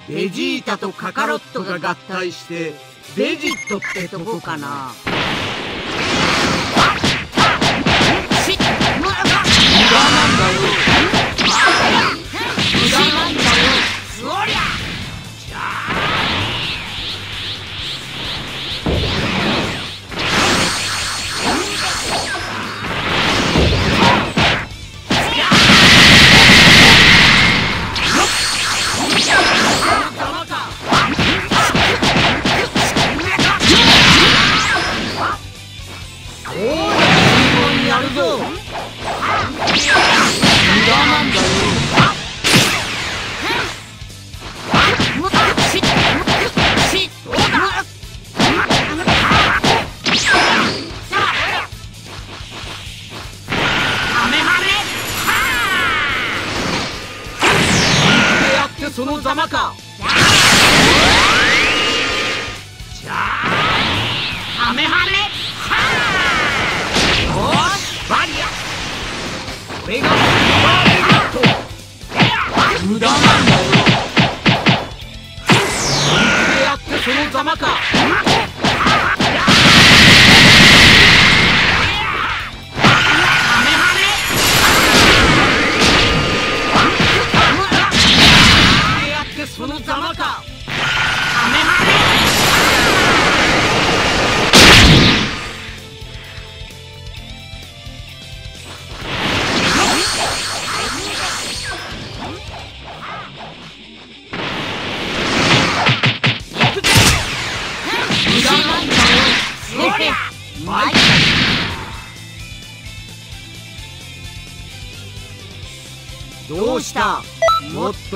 ベジータとカカロットが合体してベジットってとこかな。無駄なんだよ。無駄なんだよ。そりゃやるぞ。無駄なんだよ。そのざまか。じゃあハメハメはー。よしバリア。これが無駄なんだよ。でやってそのざまか。そのざまか。ハメハメ。無駄なんだよ。そりゃマイどうした。もっと